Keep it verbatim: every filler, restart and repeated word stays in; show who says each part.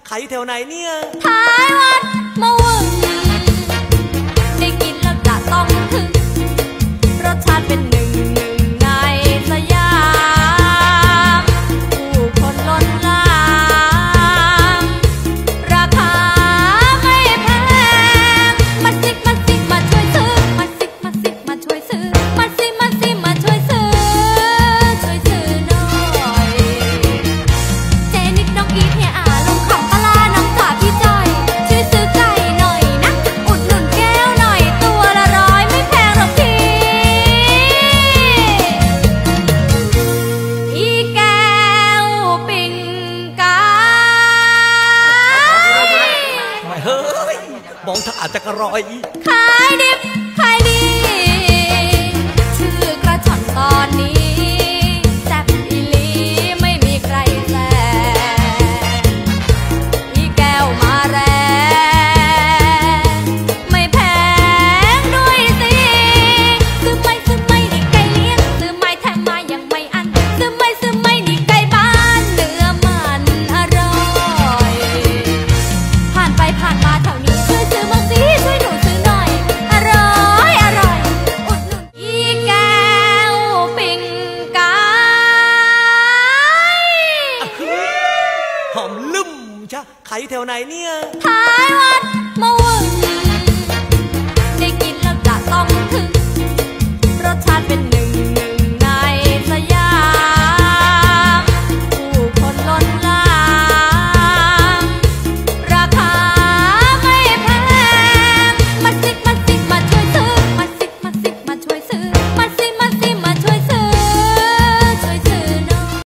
Speaker 1: ขายอยู่แถวไหนเนี่ย
Speaker 2: ท้ายวัดมะวึงได้กินแล้วจะต้องถึงรสชาติเป็นหนึ่งหนึ่งในสยามผู้คนล้นหลามราคาไม่แพงมาสิมาสิมาช่วยซื้อมาสิมาสิมาช่วยซื้อมาสิมาสิมาช่วยซื้อช่วยซื้อหน่อยเจนิดน้องอีทเนี่ยอาลุงขับปลาน้องจ๋าพี่จอยช่วยซื้อไก่หน่อยนะอุดหนุนแก้วหน่อยตัวละร้อยไม่แพงหรอกพี่อีแก้วปิ่งกาย
Speaker 1: ไม่เฮ้ยมองถ้าอาจจะกระรอย
Speaker 2: ขายดิบขายดีชื่อกระชอนตอนนี้แซ่บอีหลีไม่มีใครแซงอีแก้วมาแรงไม่แพงด้วยสิซื้อไม่ซื้อไม่นี่ไก่เลี้ยงซื้อไม่แถมมายังไม่อันซื้อไม่ซื้อไม่นี่ไก่บ้านเนื้อมันอร่อยผ่านไปผ่านมาแถวนี้ช่วยซื้อมาสิช่วยหนูซื้อหน่อยอร่อยอร่อยอุดหนุนอีแก้วปิ่งกาย
Speaker 1: หอมลืมจ้ะขายอยู่แถวไหนเนี่ย
Speaker 2: ท้ายวัดมะวึงได้กินแล้วจะต้องถึง